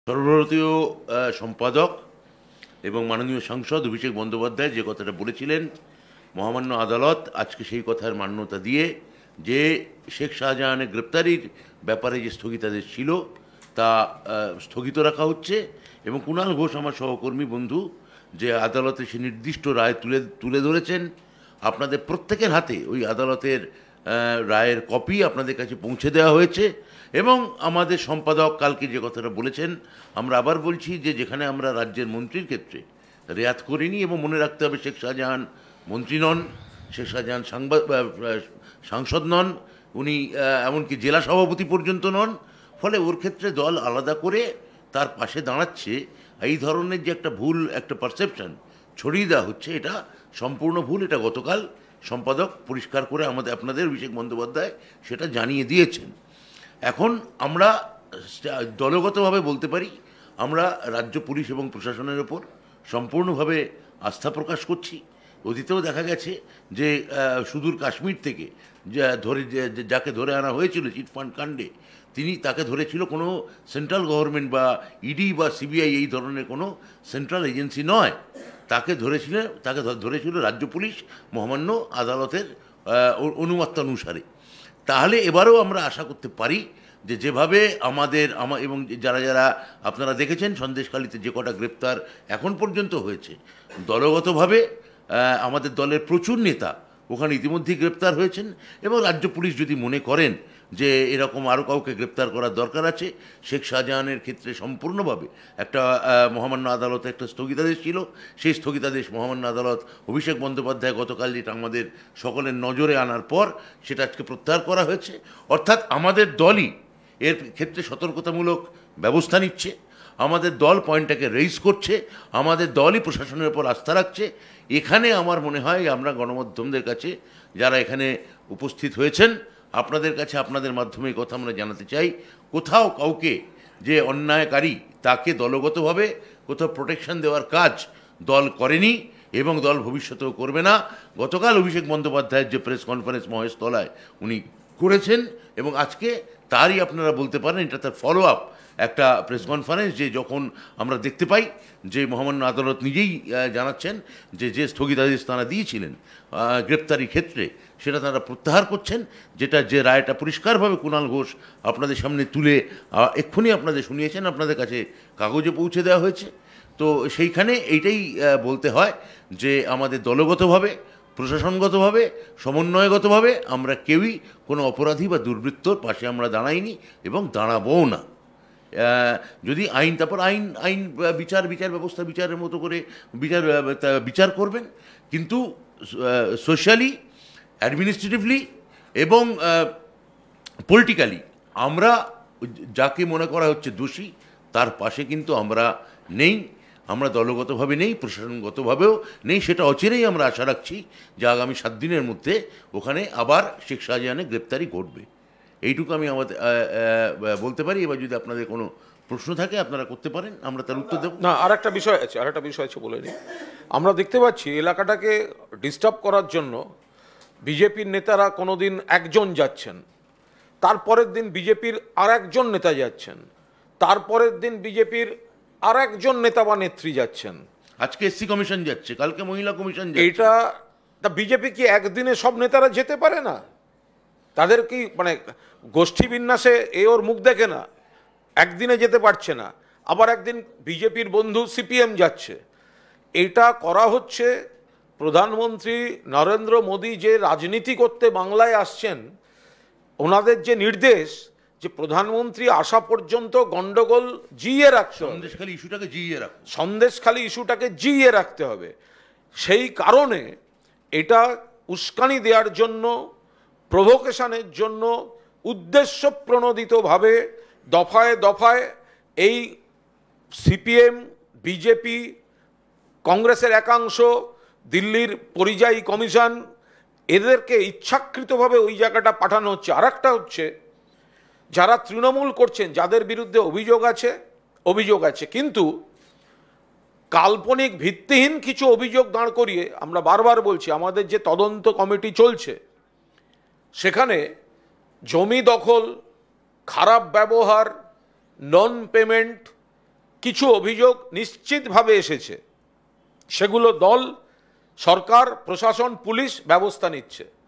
সর্বভারতীয় সম্পাদক এবং মাননীয় সাংসদ অভিষেক বন্দ্যোপাধ্যায় যে কথাটা বলেছিলেন, মহামান্য আদালত আজকে সেই কথার মান্যতা দিয়ে যে শেখ শাহজাহানের গ্রেপ্তারির ব্যাপারে যে স্থগিতাদেশ ছিল তা স্থগিত রাখা হচ্ছে। এবং কুণাল ঘোষ আমার সহকর্মী বন্ধু যে আদালতে সে নির্দিষ্ট রায় তুলে ধরেছেন, আপনাদের প্রত্যেকের হাতে ওই আদালতের রায়ের কপি আপনাদের কাছে পৌঁছে দেওয়া হয়েছে। এবং আমাদের সম্পাদক কালকে যে কথাটা বলেছেন, আমরা আবার বলছি যে যেখানে আমরা রাজ্যের মন্ত্রীর ক্ষেত্রে রেয়াত করিনি, এবং মনে রাখতে হবে শেখ শাহজাহান মন্ত্রী নন, শেখ শাহজাহান সাংসদ নন, উনি এমনকি জেলা সভাপতি পর্যন্ত নন। ফলে ওর ক্ষেত্রে দল আলাদা করে তার পাশে দাঁড়াচ্ছে, এই ধরনের যে একটা ভুল একটা পারসেপশন ছড়িয়ে দেওয়া হচ্ছে, এটা সম্পূর্ণ ভুল। এটা গতকাল সম্পাদক পরিষ্কার করে আপনাদের অভিষেক বন্দ্যোপাধ্যায় সেটা জানিয়ে দিয়েছেন। এখন আমরা দলগতভাবে বলতে পারি, আমরা রাজ্য পুলিশ এবং প্রশাসনের ওপর সম্পূর্ণভাবে আস্থা প্রকাশ করছি। অতীতেও দেখা গেছে যে সুদূর কাশ্মীর থেকে যাকে ধরে আনা হয়েছিল চিটফান্ড কাণ্ডে, তাকে ধরেছিল কোনো সেন্ট্রাল গভর্নমেন্ট বা ইডি বা সিবিআই এই ধরনের কোনো সেন্ট্রাল এজেন্সি নয়, তাকে ধরেছিল রাজ্য পুলিশ মহামান্য আদালতের অনুমতি অনুসারে। তাহলে এবারেও আমরা আশা করতে পারি যে যেভাবে এবং যারা আপনারা দেখেছেন সন্দেশখালিতে যে কটা গ্রেপ্তার এখন পর্যন্ত হয়েছে, দলগতভাবে আমাদের দলের প্রচুর নেতা ওখানে ইতিমধ্যেই গ্রেপ্তার হয়েছেন। এবং রাজ্য পুলিশ যদি মনে করেন যে এরকম আরও কাউকে গ্রেপ্তার করার দরকার আছে, শেখ শাহজাহানের ক্ষেত্রে সম্পূর্ণভাবে একটা মহামান্য আদালতে একটা স্থগিতাদেশ ছিল, সেই স্থগিতাদেশ মহামান্য আদালত অভিষেক বন্দ্যোপাধ্যায় গতকাল যেটা আমাদের সকলের নজরে আনার পর সেটা আজকে প্রত্যাহার করা হয়েছে। অর্থাৎ আমাদের দলই এর ক্ষেত্রে সতর্কতামূলক ব্যবস্থা নিচ্ছে, আমাদের দল পয়েন্টটাকে রেইজ করছে, আমাদের দলই প্রশাসনের উপর আস্থা রাখছে। এখানে আমার মনে হয় আমরা গণমাধ্যমদের কাছে যারা এখানে উপস্থিত হয়েছেন, আপনাদের কাছে আপনাদের মাধ্যমে এই কথা আমরা জানাতে চাই, কোথাও কাউকে যে অন্যায়কারী তাকে দলগতভাবে কোথাও প্রোটেকশন দেওয়ার কাজ দল করেনি এবং দল ভবিষ্যতেও করবে না। গতকাল অভিষেক বন্দ্যোপাধ্যায়ের যে প্রেস কনফারেন্স মহেশতলায় উনি করেছেন, এবং আজকে তারই আপনারা বলতে পারেন এটা তার ফলো আপ একটা প্রেস কনফারেন্স, যে যখন আমরা দেখতে পাই যে মহামান্য আদালত নিজেই জানাচ্ছেন যে স্থগিতাদেশ তারা দিয়েছিলেন গ্রেপ্তারির ক্ষেত্রে সেটা তারা প্রত্যাহার করছেন, যে রায়টা পরিষ্কারভাবে কুণাল ঘোষ আপনাদের সামনে তুলে এক্ষুনি আপনাদের শুনিয়েছেন, আপনাদের কাছে কাগজে পৌঁছে দেওয়া হয়েছে। তো সেইখানে এইটাই বলতে হয় যে আমাদের দলগতভাবে, প্রশাসনগতভাবে, সমন্বয়গতভাবে আমরা কেউই কোনো অপরাধী বা দুর্বৃত্তর পাশে আমরা দাঁড়াইনি এবং দাঁড়াবও না। যদি তারপর আইন বিচার ব্যবস্থা বিচারের মতো করে বিচার করবেন, কিন্তু সোশ্যালি, অ্যাডমিনিস্ট্রেটিভলি এবং পলিটিক্যালি আমরা যাকে মনে করা হচ্ছে দোষী তার পাশে কিন্তু আমরা নেই, আমরা দলগতভাবে নেই, প্রশাসনগতভাবেও নেই। সেটা অচিরেই আমরা আশা রাখছি যে আগামী 7 দিনের মধ্যে ওখানে আবার শেখ শাহজাহানের গ্রেপ্তারি ঘটবে। এইটুকু আমি বলতে পারি। এবার যদি আপনাদের কোনো প্রশ্ন থাকে আপনারা করতে পারেন, আমরা তার উত্তর দেব। না, আরেকটা বিষয় আছে বলে নিই। আমরা দেখতে পাচ্ছি এলাকাটাকে ডিস্টার্ব করার জন্য বিজেপির নেতারা কোনোদিন একজন যাচ্ছেন, তারপরের দিন বিজেপির আর একজন নেতা যাচ্ছেন, তারপরের দিন বিজেপির আর একজন নেতা বা নেত্রী যাচ্ছেন। আজকে এসসি কমিশন যাচ্ছে, কালকে মহিলা কমিশন যাচ্ছে। এটা বিজেপি কি একদিনে সব নেতারা যেতে পারে না? তাদের কি গোষ্ঠী বিন্যাসে ওর মুখ দেখে না, একদিনে যেতে পারছে না, আবার একদিন বিজেপির বন্ধু সিপিএম যাচ্ছে। এটা করা হচ্ছে প্রধানমন্ত্রী নরেন্দ্র মোদী যে রাজনীতি করতে বাংলায় আসছেন, ওনাদের যে নির্দেশ যে প্রধানমন্ত্রী আসা পর্যন্ত গন্ডগোল জিইয়ে রাখতে হবে, সন্দেশখালী ইস্যুটাকে জিইয়ে রাখতে হবে। সেই কারণে এটা উস্কানি দেওয়ার জন্য, প্রভোকেশনের জন্য উদ্দেশ্য প্রণোদিতভাবে দফায় দফায় এই সিপিএম, বিজেপি, কংগ্রেসের একাংশ, দিল্লির পরিযায়ী কমিশন, এদেরকে ইচ্ছাকৃতভাবে ওই জায়গাটা পাঠানো হচ্ছে। আর একটা হচ্ছে যারা তৃণমূল করছেন, যাদের বিরুদ্ধে অভিযোগ আছে কিন্তু কাল্পনিক ভিত্তিহীন কিছু অভিযোগ দাঁড় করিয়ে, আমরা বারবার বলছি আমাদের যে তদন্ত কমিটি চলছে সেখানে জমি দখল, খারাপ ব্যবহার, নন পেমেন্ট, কিছু অভিযোগ নিশ্চিতভাবে এসেছে, সেগুলো দল, সরকার, প্রশাসন, পুলিশ ব্যবস্থা নিচ্ছে।